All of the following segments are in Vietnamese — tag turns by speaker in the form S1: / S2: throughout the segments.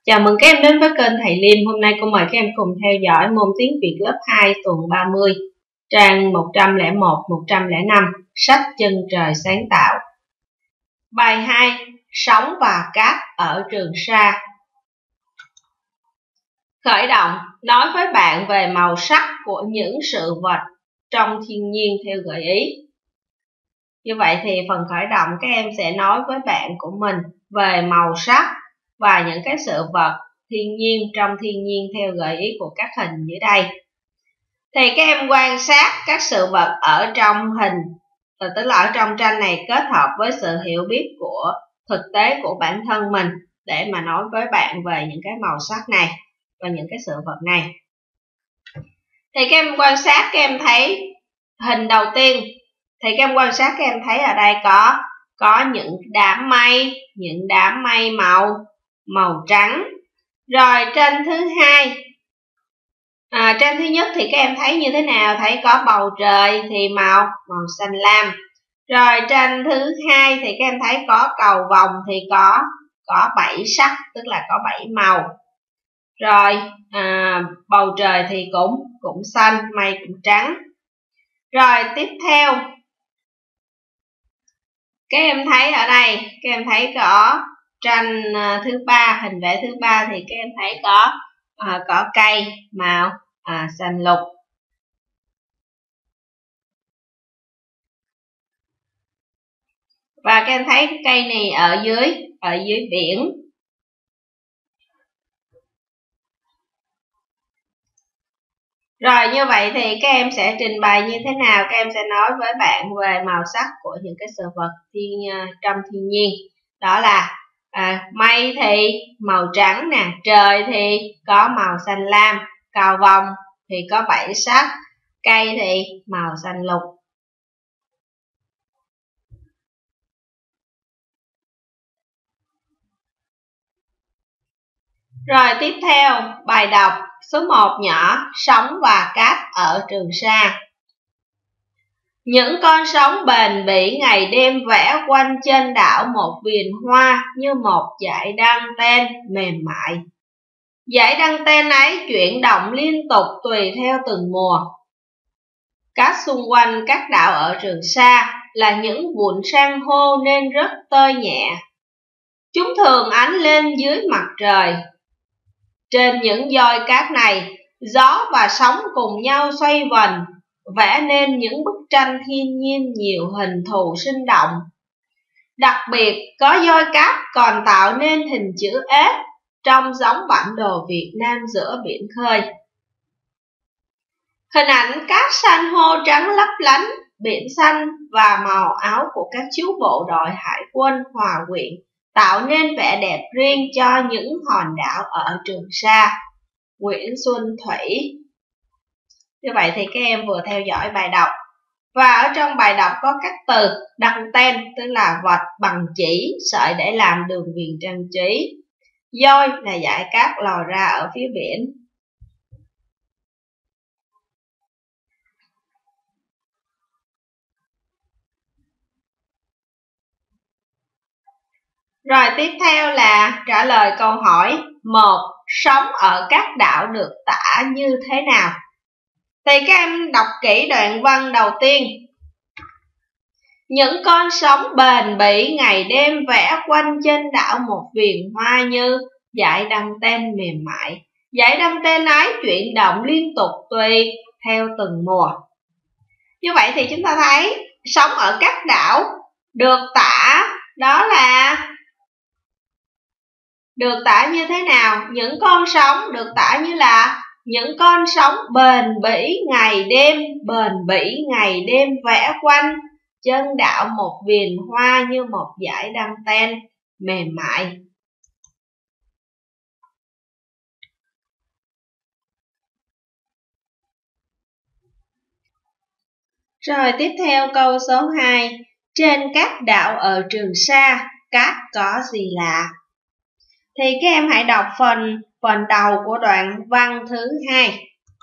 S1: Chào mừng các em đến với kênh Thầy Liêm. Hôm nay cô mời các em cùng theo dõi môn tiếng Việt lớp 2 tuần 30, trang 101, 105, sách Chân Trời Sáng Tạo. Bài 2, Sóng và Cát ở Trường Sa. Khởi động, nói với bạn về màu sắc của những sự vật trong thiên nhiên theo gợi ý. Như vậy thì phần khởi động các em sẽ nói với bạn của mình về màu sắc và những cái sự vật thiên nhiên trong thiên nhiên theo gợi ý của các hình dưới đây. Thì các em quan sát các sự vật ở trong hình, tức là ở trong tranh này, kết hợp với sự hiểu biết của thực tế của bản thân mình để mà nói với bạn về những cái màu sắc này và những cái sự vật này. Thì các em quan sát, các em thấy hình đầu tiên, thì các em quan sát, các em thấy ở đây có những đám mây màu trắng. Rồi tranh thứ hai, tranh thứ nhất thì các em thấy như thế nào? Thấy có bầu trời thì màu xanh lam. Rồi tranh thứ hai thì các em thấy có cầu vồng thì có 7 sắc, tức là có 7 màu. Rồi bầu trời thì cũng xanh, mây cũng trắng. Rồi tiếp theo, các em thấy ở đây, các em thấy có tranh thứ ba, hình vẽ thứ ba thì các em thấy có cây màu xanh lục. Và các em thấy cái cây này ở dưới biển. Rồi như vậy thì các em sẽ trình bày như thế nào? Các em sẽ nói với bạn về màu sắc của những cái sự vật trong thiên nhiên. Đó là mây thì màu trắng nè, trời thì có màu xanh lam, cầu vồng thì có 7 sắc, cây thì màu xanh lục. Rồi tiếp theo, bài đọc số 1 nhỏ, sóng và cát ở Trường Sa. Những con sóng bền bỉ ngày đêm vẽ quanh trên đảo một viền hoa như một dải đăng ten mềm mại. Dải đăng ten ấy chuyển động liên tục tùy theo từng mùa. Cát xung quanh các đảo ở Trường Sa là những vụn san hô nên rất tơi nhẹ. Chúng thường ánh lên dưới mặt trời. Trên những doi cát này, gió và sóng cùng nhau xoay vần, vẽ nên những bức tranh thiên nhiên nhiều hình thù sinh động. Đặc biệt, có doi cát còn tạo nên hình chữ S trong giống bản đồ Việt Nam giữa biển khơi. Hình ảnh cát san hô trắng lấp lánh, biển xanh và màu áo của các chú bộ đội hải quân hòa quyện tạo nên vẻ đẹp riêng cho những hòn đảo ở Trường Sa. Nguyễn Xuân Thủy. Như vậy thì các em vừa theo dõi bài đọc. Và ở trong bài đọc có các từ đăng ten, tức là vật bằng chỉ, sợi để làm đường viền trang trí. Doi là dải cát lò ra ở phía biển. Rồi tiếp theo là trả lời câu hỏi 1. Sóng ở các đảo được tả như thế nào? Thì các em đọc kỹ đoạn văn đầu tiên. Những con sóng bền bỉ ngày đêm vẽ quanh trên đảo một viền hoa như dải đăng ten mềm mại. Dải đăng ten ấy chuyển động liên tục tùy theo từng mùa. Như vậy thì chúng ta thấy sóng ở các đảo được tả, đó là được tả như thế nào? Những con sóng được tả như là những con sóng bền bỉ ngày đêm vẽ quanh chân đảo một viền hoa như một dải đăng ten mềm mại. Rồi tiếp theo câu số 2. Trên các đảo ở Trường Sa, cát có gì lạ? Thì các em hãy đọc phần đầu của đoạn văn thứ 2.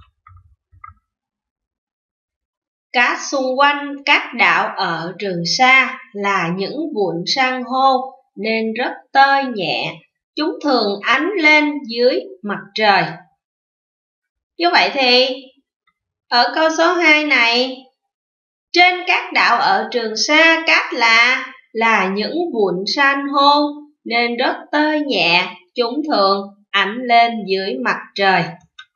S1: Cát xung quanh các đảo ở Trường Sa là những vụn san hô nên rất tơi nhẹ. chúng thường ánh lên dưới mặt trời. Như vậy thì ở câu số 2 này, trên các đảo ở Trường Sa cát là những vụn san hô nên rất tơi nhẹ, chúng thường ánh lên dưới mặt trời.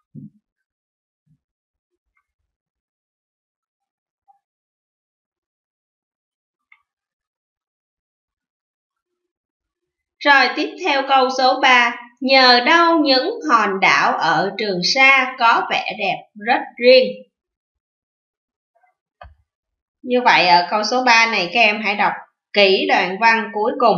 S1: Rồi tiếp theo câu số 3, nhờ đâu những hòn đảo ở Trường Sa có vẻ đẹp rất riêng. Như vậy ở câu số 3 này các em hãy đọc kỹ đoạn văn cuối cùng.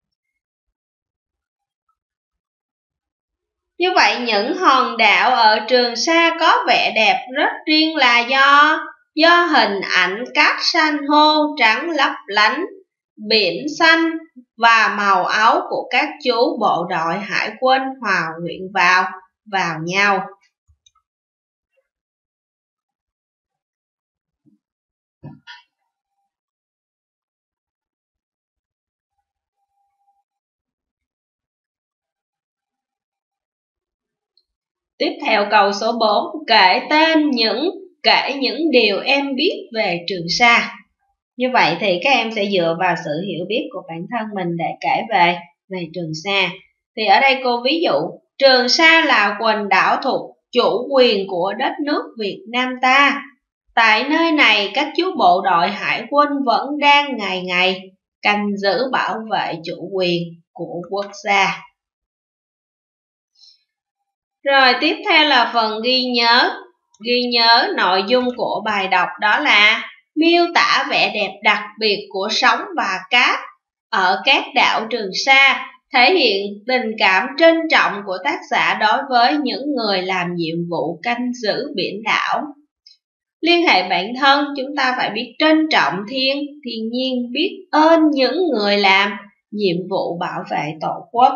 S1: Như vậy những hòn đảo ở Trường Sa có vẻ đẹp rất riêng là do hình ảnh các san hô trắng lấp lánh, biển xanh và màu áo của các chú bộ đội hải quân hòa quyện vào nhau. Tiếp theo câu số 4, kể những điều em biết về Trường Sa. Như vậy thì các em sẽ dựa vào sự hiểu biết của bản thân mình để kể về Trường Sa. Thì ở đây cô ví dụ, Trường Sa là quần đảo thuộc chủ quyền của đất nước Việt Nam ta. Tại nơi này, các chú bộ đội hải quân vẫn đang ngày ngày canh giữ bảo vệ chủ quyền của quốc gia. Rồi tiếp theo là phần ghi nhớ. Ghi nhớ nội dung của bài đọc đó là miêu tả vẻ đẹp đặc biệt của sóng và cát ở các đảo Trường Sa, thể hiện tình cảm trân trọng của tác giả đối với những người làm nhiệm vụ canh giữ biển đảo. Liên hệ bản thân, chúng ta phải biết trân trọng thiên nhiên, biết ơn những người làm nhiệm vụ bảo vệ Tổ quốc.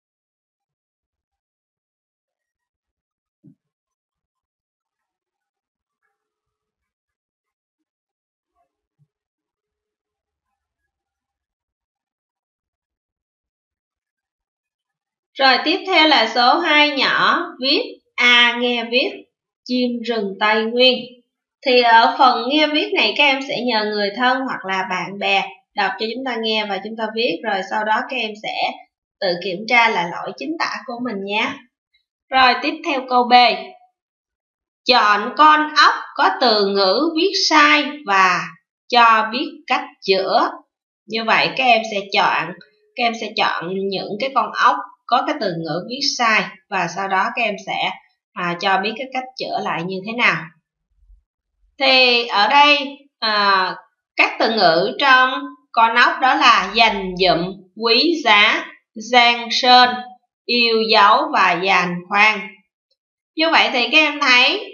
S1: Rồi tiếp theo là số 2 nhỏ, viết nghe viết chim rừng Tây Nguyên. Thì ở phần nghe viết này các em sẽ nhờ người thân hoặc là bạn bè đọc cho chúng ta nghe và chúng ta viết, rồi sau đó các em sẽ tự kiểm tra là lỗi chính tả của mình nhé. Rồi tiếp theo câu B. Chọn con ốc có từ ngữ viết sai và cho biết cách chữa. Như vậy các em sẽ chọn những cái con ốc có cái từ ngữ viết sai và sau đó các em sẽ cho biết cái cách chữa lại như thế nào. Thì ở đây các từ ngữ trong con ốc đó là dành dụm, quý giá, giang sơn, yêu dấu và giàn khoan. Như vậy thì các em thấy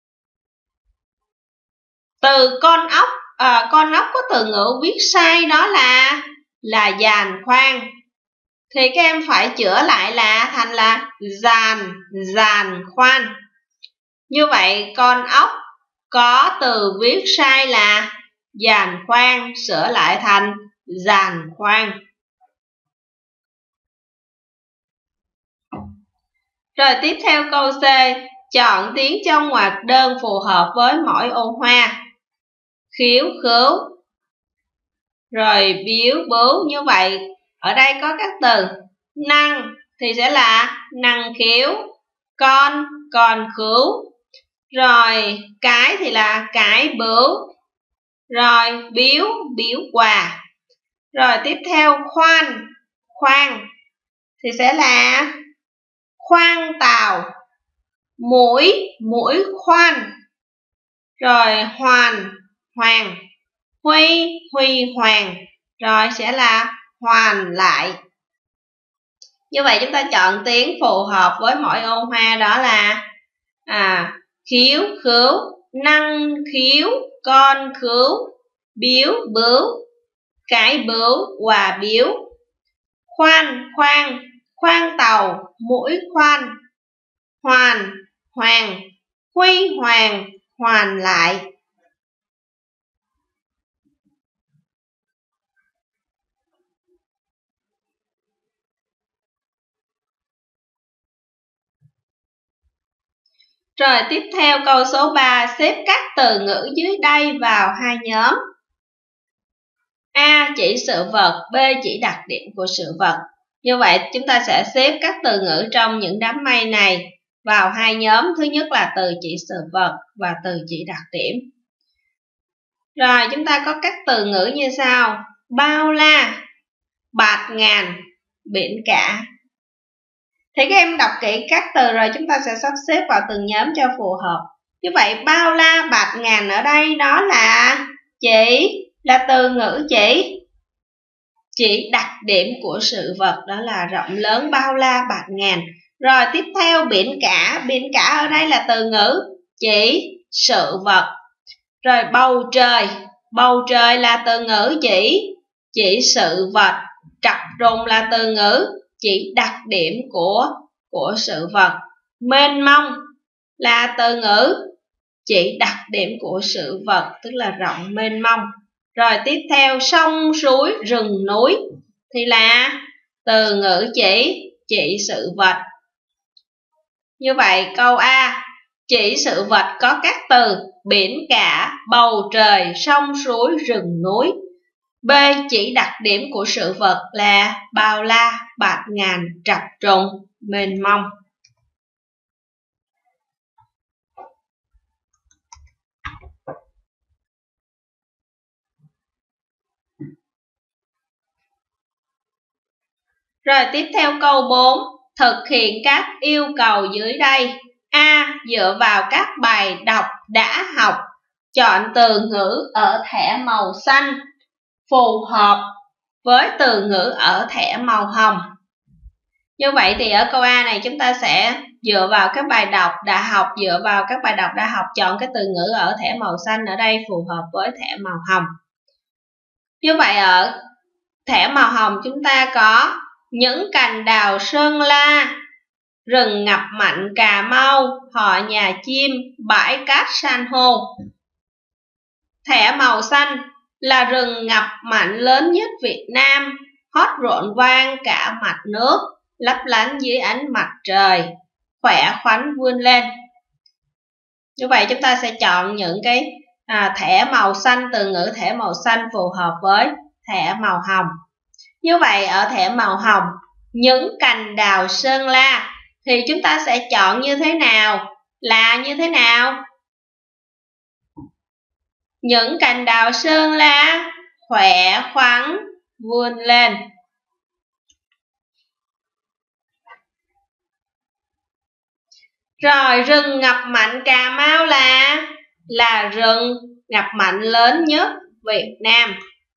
S1: từ con ốc có từ ngữ viết sai đó là giàn khoan, thì các em phải chữa lại là thành là giàn khoan. Như vậy con ốc có từ viết sai là giàn khoan, sửa lại thành giàn khoan. Rồi tiếp theo câu C, chọn tiếng trong ngoặc đơn phù hợp với mỗi ô hoa. Khiếu, khứu, rồi biếu, bướu. Như vậy ở đây có các từ năng thì sẽ là năng khiếu, con khứu, rồi cái thì là cái bướu, rồi biếu quà. Rồi tiếp theo khoan thì sẽ là khoan tàu, mũi khoan, rồi hoàng, huy hoàng, rồi sẽ là hoàn lại. Như vậy chúng ta chọn tiếng phù hợp với mỗi ô hoa đó là khiếu, khứu, năng khiếu, con khứu, biếu, bướu, cái bướu, quà biếu. Khoan tàu, mũi khoan, hoàng, huy hoàng, hoàn lại. Rồi tiếp theo câu số 3, xếp các từ ngữ dưới đây vào hai nhóm. A. Chỉ sự vật, B. Chỉ đặc điểm của sự vật. Như vậy chúng ta sẽ xếp các từ ngữ trong những đám mây này vào hai nhóm. Thứ nhất là từ chỉ sự vật và từ chỉ đặc điểm. Rồi chúng ta có các từ ngữ như sau: bao la, bạt ngàn, biển cả. Thì các em đọc kỹ các từ rồi chúng ta sẽ sắp xếp vào từng nhóm cho phù hợp. Như vậy bao la, bạt ngàn ở đây đó là từ ngữ chỉ đặc điểm của sự vật, đó là rộng lớn, bao la, bạt ngàn. Rồi tiếp theo biển cả ở đây là từ ngữ chỉ sự vật. Rồi bầu trời là từ ngữ chỉ sự vật. Trập trùng là từ ngữ chỉ đặc điểm của sự vật. Mênh mông là từ ngữ chỉ đặc điểm của sự vật, tức là rộng mênh mông. Rồi tiếp theo sông suối rừng núi thì là từ ngữ chỉ sự vật. Như vậy câu A, chỉ sự vật có các từ biển cả, bầu trời, sông suối rừng núi. B. Chỉ đặc điểm của sự vật là bao la, bạt ngàn, trập trùng, mênh mông. Rồi tiếp theo câu 4, thực hiện các yêu cầu dưới đây. A. Dựa vào các bài đọc đã học, chọn từ ngữ ở thẻ màu xanh phù hợp với từ ngữ ở thẻ màu hồng. Như vậy thì ở câu A này chúng ta sẽ dựa vào các bài đọc đã học, chọn cái từ ngữ ở thẻ màu xanh ở đây phù hợp với thẻ màu hồng. Như vậy ở thẻ màu hồng chúng ta có những cành đào Sơn La, rừng ngập mặn Cà Mau, họ nhà chim, bãi cát san hô. Thẻ màu xanh là rừng ngập mặn lớn nhất Việt Nam, hót rộn vang cả mặt nước, lấp lánh dưới ánh mặt trời, khỏe khoắn vươn lên. Như vậy chúng ta sẽ chọn những cái thẻ màu xanh, từ ngữ thẻ màu xanh phù hợp với thẻ màu hồng. Như vậy ở thẻ màu hồng, những cành đào Sơn La thì chúng ta sẽ chọn như thế nào? Những cành đào Sơn La khỏe khoắn vươn lên. Rồi rừng ngập mặn Cà Mau là rừng ngập mặn lớn nhất Việt Nam.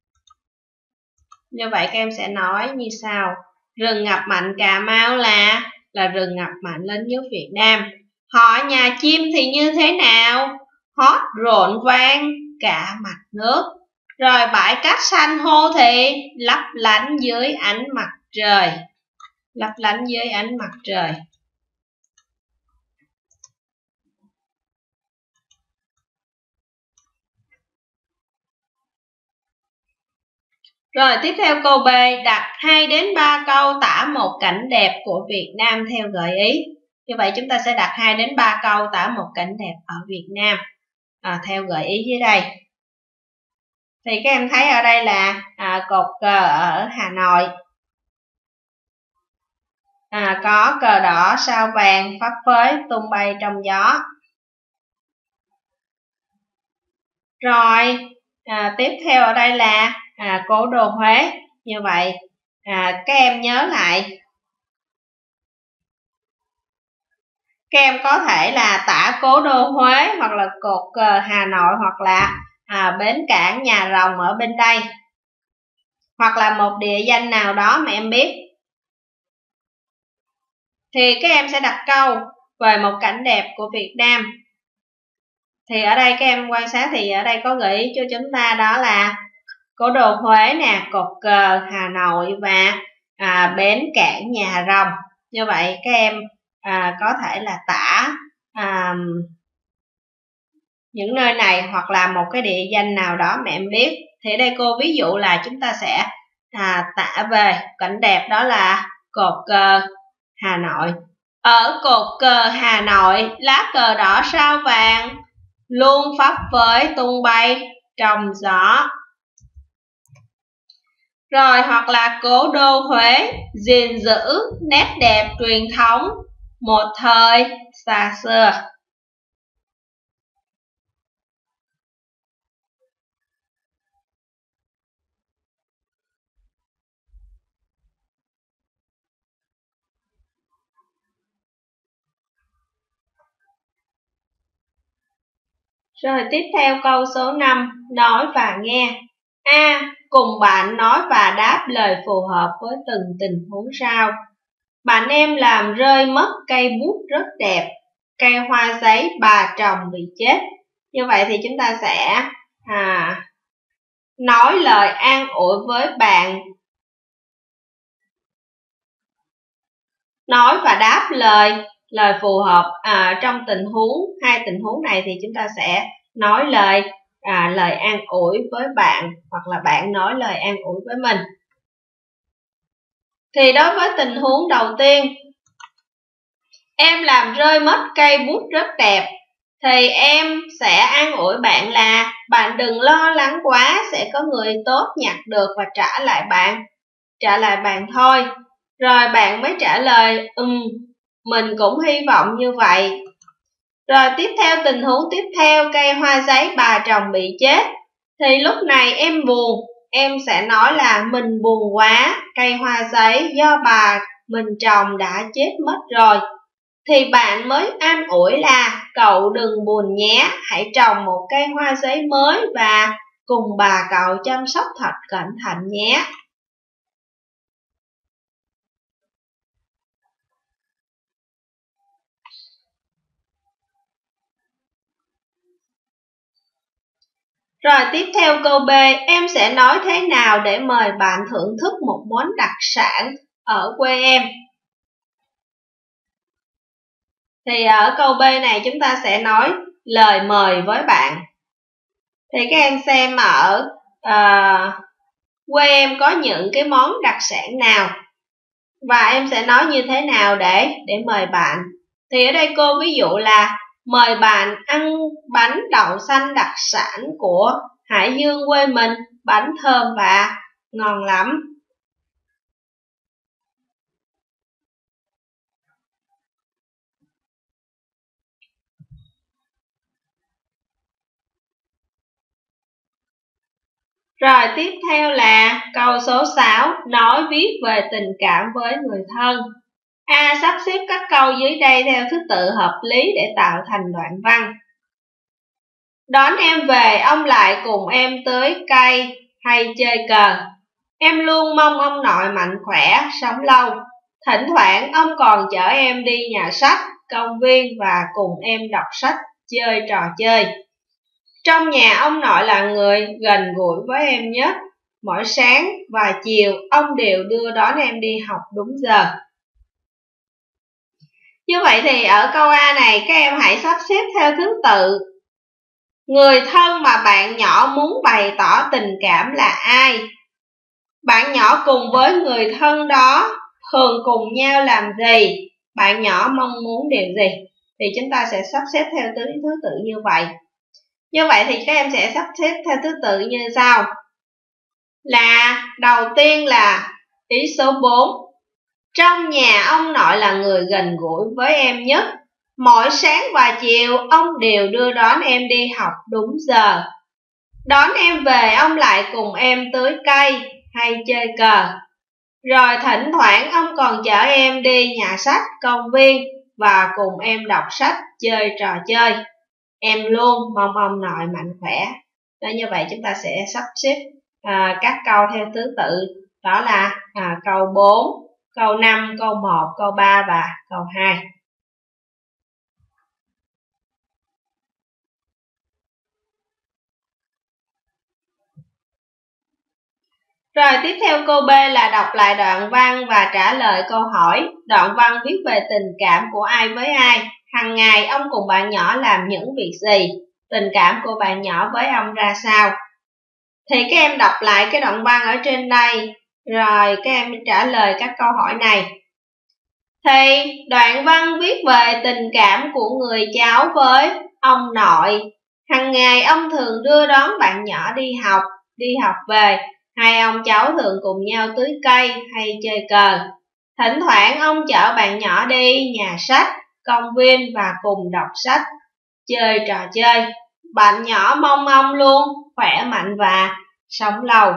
S1: Như vậy các em sẽ nói như sau: rừng ngập mặn Cà Mau là rừng ngập mặn lớn nhất Việt Nam. Họ nhà chim thì như thế nào? Hót rộn vang cả mặt nước. Rồi bãi cát san hô thì lấp lánh dưới ánh mặt trời. Rồi tiếp theo câu B, đặt 2 đến 3 câu tả một cảnh đẹp của Việt Nam theo gợi ý. Như vậy chúng ta sẽ đặt 2 đến 3 câu tả một cảnh đẹp ở Việt Nam theo gợi ý dưới đây. Thì các em thấy ở đây là cột cờ ở Hà Nội. Có cờ đỏ sao vàng phấp phới tung bay trong gió. Rồi tiếp theo ở đây là cố đô Huế. Như vậy các em nhớ lại, các em có thể là tả cố đô Huế, hoặc là cột cờ Hà Nội, hoặc là bến cảng Nhà Rồng ở bên đây, hoặc là một địa danh nào đó mà em biết. Thì các em sẽ đặt câu về một cảnh đẹp của Việt Nam. Thì ở đây các em quan sát thì ở đây có gợi ý cho chúng ta, đó là cố đô Huế nè, cột cờ Hà Nội và bến cảng Nhà Rồng. Như vậy các em có thể là tả những nơi này, hoặc là một cái địa danh nào đó mà em biết. Thì ở đây cô ví dụ là chúng ta sẽ tả về cảnh đẹp, đó là cột cờ Hà Nội. Ở cột cờ Hà Nội, lá cờ đỏ sao vàng, luôn phấp phới tung bay trong gió. Rồi hoặc là cố đô Huế, gìn giữ nét đẹp truyền thống một thời xa xưa. Rồi tiếp theo câu số 5, nói và nghe. A. Cùng bạn nói và đáp lời phù hợp với từng tình huống sau. Bạn em làm rơi mất cây bút rất đẹp, cây hoa giấy bà trồng bị chết. Như vậy thì chúng ta sẽ nói lời an ủi với bạn. Nói và đáp lời phù hợp trong hai tình huống này thì chúng ta sẽ nói lời an ủi với bạn, hoặc là bạn nói lời an ủi với mình. Thì đối với tình huống đầu tiên, em làm rơi mất cây bút rất đẹp, thì em sẽ an ủi bạn là bạn đừng lo lắng quá, sẽ có người tốt nhặt được và trả lại bạn thôi. Rồi bạn mới trả lời mình cũng hy vọng như vậy. Rồi tiếp theo tình huống tiếp theo, cây hoa giấy bà trồng bị chết, thì lúc này em buồn, em sẽ nói là mình buồn quá, cây hoa giấy do bà mình trồng đã chết mất rồi. Thì bạn mới an ủi là cậu đừng buồn nhé, hãy trồng một cây hoa giấy mới và cùng bà cậu chăm sóc thật cẩn thận nhé. Rồi tiếp theo câu B, em sẽ nói thế nào để mời bạn thưởng thức một món đặc sản ở quê em. Thì ở câu B này chúng ta sẽ nói lời mời với bạn. Thì các em xem ở quê em có những cái món đặc sản nào và em sẽ nói như thế nào để mời bạn. Thì ở đây cô ví dụ là mời bạn ăn bánh đậu xanh đặc sản của Hải Dương quê mình, bánh thơm và ngon lắm. Rồi tiếp theo là câu số 6, nói viết về tình cảm với người thân. A. Sắp xếp các câu dưới đây theo thứ tự hợp lý để tạo thành đoạn văn. Đón em về, ông lại cùng em tới cây hay chơi cờ. Em luôn mong ông nội mạnh khỏe, sống lâu. Thỉnh thoảng ông còn chở em đi nhà sách, công viên và cùng em đọc sách, chơi trò chơi. Trong nhà ông nội là người gần gũi với em nhất. Mỗi sáng và chiều ông đều đưa đón em đi học đúng giờ. Như vậy thì ở câu A này các em hãy sắp xếp theo thứ tự. Người thân mà bạn nhỏ muốn bày tỏ tình cảm là ai? Bạn nhỏ cùng với người thân đó thường cùng nhau làm gì? Bạn nhỏ mong muốn điều gì? Thì chúng ta sẽ sắp xếp theo thứ tự như vậy. Như vậy thì các em sẽ sắp xếp theo thứ tự như sau. Là đầu tiên là ý số 4. Trong nhà ông nội là người gần gũi với em nhất. Mỗi sáng và chiều ông đều đưa đón em đi học đúng giờ. Đón em về ông lại cùng em tưới cây hay chơi cờ. Rồi thỉnh thoảng ông còn chở em đi nhà sách, công viên và cùng em đọc sách, chơi trò chơi. Em luôn mong ông nội mạnh khỏe. Đó, như vậy chúng ta sẽ sắp xếp các câu theo thứ tự. Đó là câu 4, câu 5, câu 1, câu 3 và câu 2. Rồi tiếp theo câu B là đọc lại đoạn văn và trả lời câu hỏi. Đoạn văn viết về tình cảm của ai với ai. Hàng ngày ông cùng bạn nhỏ làm những việc gì? Tình cảm của bạn nhỏ với ông ra sao? Thì các em đọc lại cái đoạn văn ở trên đây, rồi các em trả lời các câu hỏi này. Thì đoạn văn viết về tình cảm của người cháu với ông nội. Hằng ngày ông thường đưa đón bạn nhỏ đi học về. Hai ông cháu thường cùng nhau tưới cây hay chơi cờ. Thỉnh thoảng ông chở bạn nhỏ đi nhà sách, công viên và cùng đọc sách, chơi trò chơi. Bạn nhỏ mong ông luôn khỏe mạnh và sống lâu.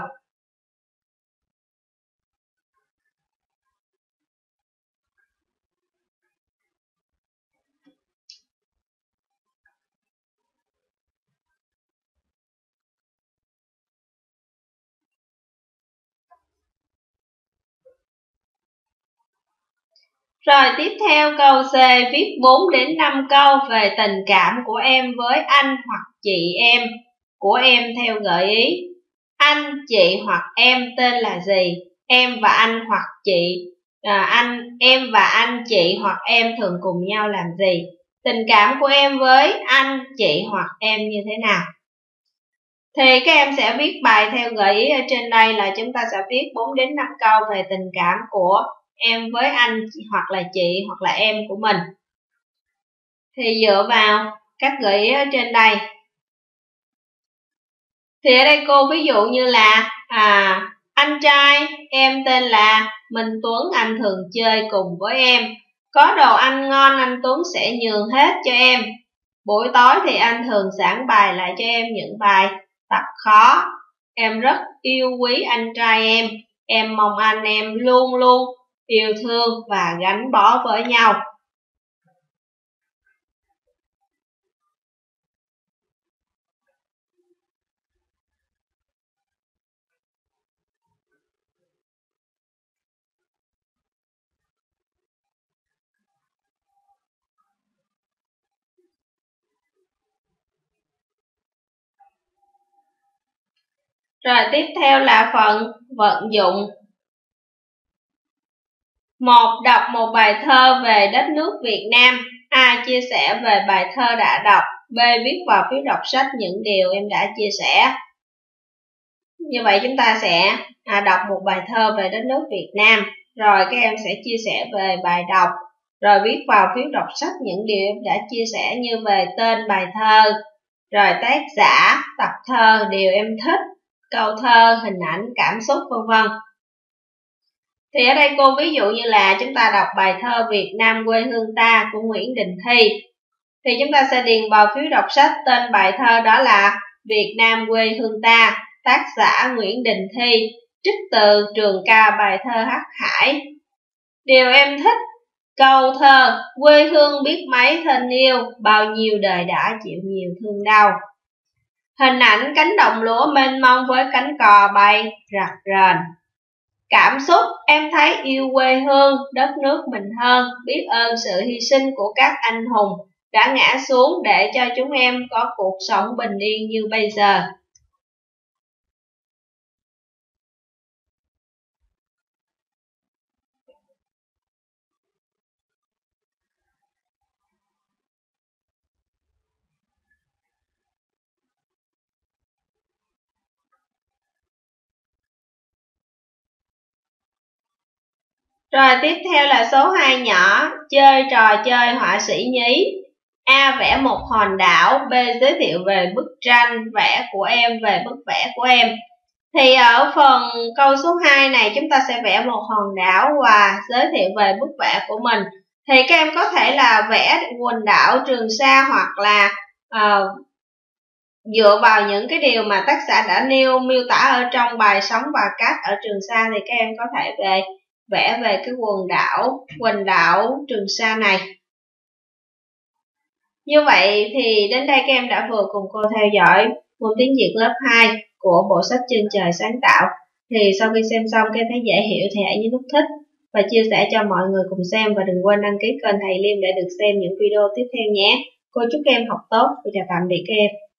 S1: Rồi tiếp theo câu C, viết 4 đến 5 câu về tình cảm của em với anh hoặc chị em của em theo gợi ý. Anh, chị hoặc em tên là gì? Em và anh hoặc chị, em và anh, chị hoặc em thường cùng nhau làm gì? Tình cảm của em với anh, chị hoặc em như thế nào? Thì các em sẽ viết bài theo gợi ý ở trên đây là chúng ta sẽ viết 4 đến 5 câu về tình cảm của em với anh hoặc là chị hoặc là em của mình. Thì dựa vào các gợi ý ở trên đây. Thì ở đây cô ví dụ như là anh trai em tên là Minh Tuấn, anh thường chơi cùng với em. Có đồ ăn ngon anh Tuấn sẽ nhường hết cho em. Buổi tối thì anh thường giảng bài lại cho em những bài tập khó. Em rất yêu quý anh trai em mong anh em luôn luôn yêu thương và gắn bó với nhau. Rồi tiếp theo là phần vận dụng. 1. Đọc một bài thơ về đất nước Việt Nam. A. Chia sẻ về bài thơ đã đọc. B. Viết vào phiếu đọc sách những điều em đã chia sẻ. Như vậy chúng ta sẽ đọc một bài thơ về đất nước Việt Nam. Rồi các em sẽ chia sẻ về bài đọc. Rồi viết vào phiếu đọc sách những điều em đã chia sẻ như về tên bài thơ, rồi tác giả, tập thơ, điều em thích, câu thơ, hình ảnh, cảm xúc v.v. Thì ở đây cô ví dụ như là chúng ta đọc bài thơ Việt Nam quê hương ta của Nguyễn Đình Thi. Thì chúng ta sẽ điền vào phiếu đọc sách tên bài thơ đó là Việt Nam quê hương ta, tác giả Nguyễn Đình Thi, trích từ trường ca bài thơ Hắc Hải. Điều em thích, câu thơ, quê hương biết mấy thân yêu, bao nhiêu đời đã chịu nhiều thương đau. Hình ảnh cánh đồng lúa mênh mông với cánh cò bay rập rền. Cảm xúc, em thấy yêu quê hương, đất nước mình hơn, biết ơn sự hy sinh của các anh hùng đã ngã xuống để cho chúng em có cuộc sống bình yên như bây giờ. Rồi tiếp theo là số 2 nhỏ, chơi trò chơi họa sĩ nhí. A. Vẽ một hòn đảo. B. Giới thiệu về bức tranh vẽ của em về bức vẽ của em. Thì ở phần câu số 2 này chúng ta sẽ vẽ một hòn đảo và giới thiệu về bức vẽ của mình. Thì các em có thể là vẽ quần đảo Trường Sa hoặc là dựa vào những cái điều mà tác giả đã miêu tả ở trong bài Sống và Cát ở Trường Sa thì các em có thể vẽ về cái quần đảo Trường Sa này. Như vậy thì đến đây các em đã vừa cùng cô theo dõi môn tiếng Việt lớp 2 của bộ sách Chân Trời Sáng Tạo. Thì sau khi xem xong các em thấy dễ hiểu thì hãy nhấn nút thích và chia sẻ cho mọi người cùng xem, và đừng quên đăng ký kênh thầy Liêm để được xem những video tiếp theo nhé. Cô chúc các em học tốt và chào tạm biệt các em.